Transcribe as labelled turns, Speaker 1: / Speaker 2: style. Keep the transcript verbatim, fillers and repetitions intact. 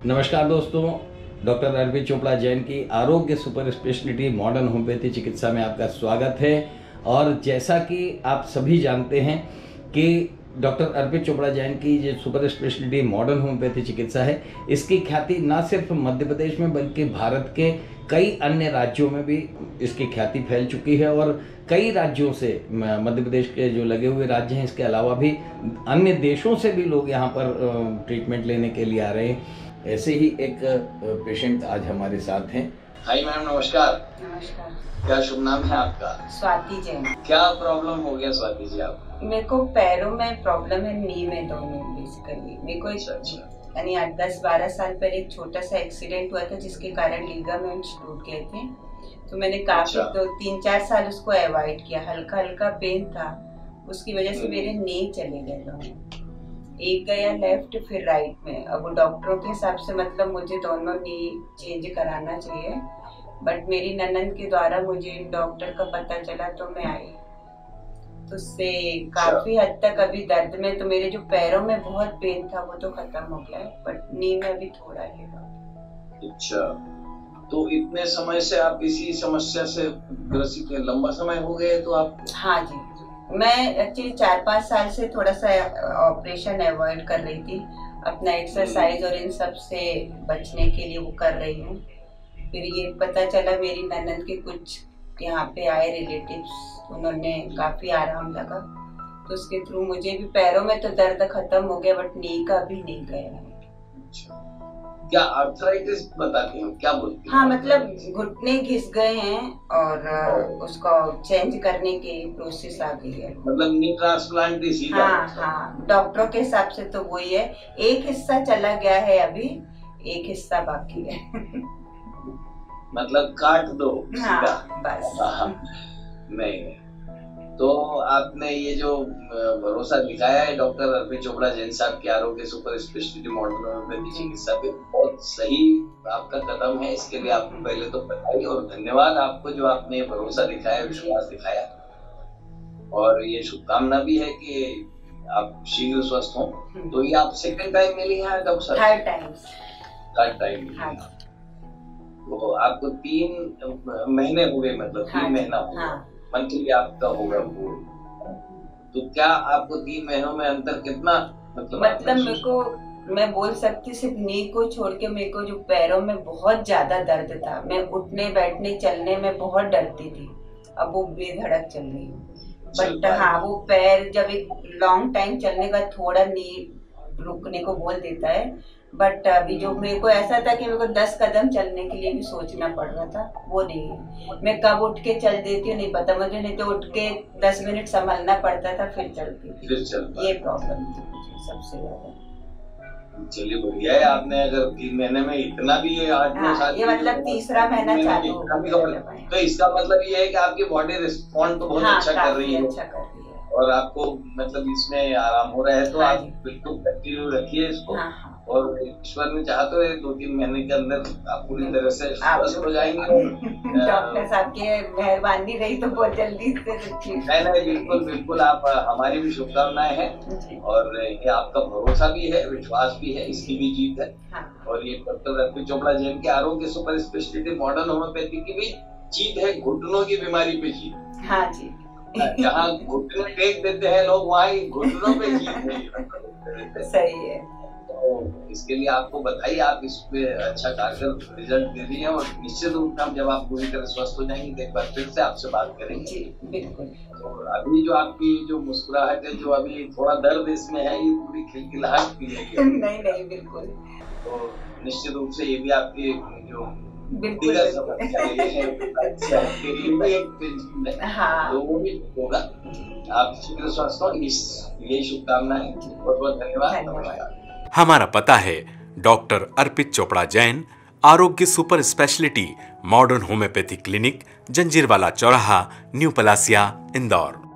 Speaker 1: नमस्कार दोस्तों, डॉक्टर अर्पित चोपड़ा जैन की आरोग्य सुपर स्पेशलिटी मॉडर्न होम्योपैथी चिकित्सा में आपका स्वागत है। और जैसा कि आप सभी जानते हैं कि डॉक्टर अर्पित चोपड़ा जैन की जो सुपर स्पेशलिटी मॉडर्न होम्योपैथी चिकित्सा है, इसकी ख्याति न सिर्फ मध्य प्रदेश में बल्कि भारत के कई अन्य राज्यों में भी इसकी ख्याति फैल चुकी है। और कई राज्यों से, मध्य प्रदेश के जो लगे हुए राज्य हैं, इसके अलावा भी अन्य देशों से भी लोग यहाँ पर ट्रीटमेंट लेने के लिए आ रहे हैं। ऐसे ही एक पेशेंट आज हमारे साथ हैं। हाय मैम, नमस्कार।
Speaker 2: नमस्कार।
Speaker 1: क्या शुभ नाम है आपका?
Speaker 2: स्वाति जैन।
Speaker 1: क्या प्रॉब्लम हो गया स्वाति जी आपको?
Speaker 2: मेरे को पैरों में प्रॉब्लम है, नी में दोनों बेसिकली। मेरे को यानी आठ दस बारह साल पहले एक छोटा सा एक्सीडेंट हुआ था जिसके कारण लिगामेंट्स टूट गए थे। तो मैंने काफी दो तीन चार साल उसको अवॉइड किया। हल्का हल्का पेन था, उसकी वजह से मेरे नी चले गए दोनों। एक गया लेफ्ट फिर राइट में। अब वो डॉक्टरों के हिसाब से मतलब मुझे दोनों नी चेंज कराना चाहिए, बट मेरी ननद के द्वारा मुझे डॉक्टर का पता चला तो मैं आई। तो उससे काफी हद तक अभी दर्द में, तो मेरे जो पैरों में बहुत पेन था वो तो खत्म हो गया है, बट नी में अभी थोड़ा है।
Speaker 1: अच्छा, तो इतने समय से आप इसी समस्या से ग्रसित हैं? लंबा समय हो गया तो आप?
Speaker 2: हाँ जी, मैं एक्चुअली चार पाँच साल से थोड़ा सा ऑपरेशन अवॉइड कर रही थी, अपना एक्सरसाइज और इन सब से बचने के लिए वो कर रही हूँ। फिर ये पता चला, मेरी ननद के कुछ यहाँ पे आए रिलेटिव्स, उन्होंने काफी आराम लगा, तो उसके थ्रू मुझे भी पैरों में तो दर्द खत्म हो गया, बट नी का भी नहीं गया।
Speaker 1: क्या आर्थराइटिस बताते हैं, क्या बोलते हैं?
Speaker 2: हाँ, मतलब घुटने घिस गए हैं और उसको चेंज करने की प्रोसेस आ गई है।
Speaker 1: मतलब नी ट्रांसप्लांट ही?
Speaker 2: हाँ हाँ, डॉक्टरों के हिसाब से तो वही है। एक हिस्सा चला गया है, अभी एक हिस्सा बाकी है।
Speaker 1: मतलब काट दो।
Speaker 2: हाँ, बस।
Speaker 1: नहीं, तो आपने ये जो भरोसा दिखाया है डॉक्टर अर्पित चोपड़ा जैन साहब के आरोग्य सुपर स्पेशलिटी मॉडर्न होम्योपैथी चिकित्सा पे, बहुत सही आपका कदम है। इसके लिए आपको पहले तो बधाई और धन्यवाद आपको, जो आपने भरोसा दिखाया, विश्वास दिखाया। और ये शुभकामना भी है कि आप शीघ्र स्वस्थ हों। तो ये आप सेकंड टाइम मिली है doctor?
Speaker 2: Third time.
Speaker 1: Third time. तो आपको तीन महीने हो गए, मतलब तीन महीना हो गया मंथली आपका होगा वो। तो क्या आपको तीन महीनों में अंतर कितना मतलब
Speaker 2: मतलब मेरे को, मैं बोल सकती सिर्फ नी को छोड़ के मेरे को जो पैरों में बहुत ज्यादा दर्द था, मैं उठने बैठने चलने में बहुत डरती थी, अब वो बेधड़क चल रही हूँ। बट हाँ, वो पैर जब एक लॉन्ग टाइम चलने का थोड़ा नी रुकने को बोल देता है, बट अभी जो मेरे को ऐसा था कि मेरे को दस कदम चलने के लिए भी सोचना पड़ रहा था, वो नहीं है। मैं कब उठ के चल देती हूँ नहीं पता मुझे, नहीं तो उठ के दस मिनट संभलना पड़ता था फिर चलती थी। ये प्रॉब्लम थी मुझे सबसे ज्यादा।
Speaker 1: चलिए बढ़िया है, आपने अगर तीन महीने में इतना भी है, आठ नौ साल,
Speaker 2: ये मतलब तीसरा महीना चालू हो गया,
Speaker 1: तो इसका मतलब ये है कि आपकी बॉडी रिस्पॉन्ड तो बहुत अच्छा कर रही है। अच्छा कर रही है और आपको मतलब इसमें आराम हो रहा है, तो आप बिल्कुल कंटिन्यू रखिए इसको। और ईश्वर ने चाहा तो दो तीन महीने के अंदर आप पूरी तरह से स्वस्थ हो जाएंगे।
Speaker 2: डॉक्टर साहब की मेहरबानी रही तो बहुत जल्दी से।
Speaker 1: नहीं नहीं, बिल्कुल बिल्कुल, आप हमारी भी शुभकामनाएं हैं। और ये आपका भरोसा भी है, विश्वास भी है, इसकी भी जीत है। हाँ। और ये डॉक्टर अर्पित चोपड़ा जैन के आरोग्य सुपर स्पेशलिटी मॉडर्न होम्योपैथी की भी जीत है, घुटनों की बीमारी पे जीत।
Speaker 2: हाँ जी,
Speaker 1: जहाँ घुटने टेक देते हैं लोग, वहाँ ही घुटनों पे जीत है।
Speaker 2: सही है।
Speaker 1: तो इसके लिए आपको बधाई, आप इस पे अच्छा कारगर रिजल्ट दे रही हैं। और निश्चित रूप से जब आप पूरी तरह स्वस्थ हो जाएंगे तो एक बार फिर से आपसे बात करेंगे। जी बिल्कुल। तो अभी जो आपकी जो मुस्कुराहट है, जो अभी थोड़ा दर्द इसमें है, ये पूरी खिलखिलाहट की है। नहीं
Speaker 2: नहीं बिल्कुल।
Speaker 1: तो निश्चित रूप से ये भी आपकी जो
Speaker 2: बिल्कुल
Speaker 1: हाँ, तो वो भी होगा। आप शीघ्र स्वस्थ हो, इस यही शुभकामना है। बहुत बहुत धन्यवाद, नमस्कार।
Speaker 3: हमारा पता है डॉक्टर अर्पित Chopra Jain, Arogya super speciality modern homoeopathy clinic, Janjirwala चौराहा, न्यू पलासिया, इंदौर।